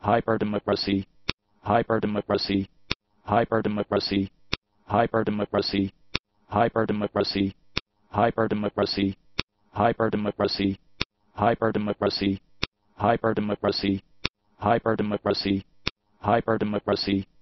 hyperdemocracy, hyperdemocracy, hyperdemocracy, hyperdemocracy, hyperdemocracy, hyperdemocracy, hyperdemocracy, hyperdemocracy, hyperdemocracy, hyperdemocracy, hyperdemocracy,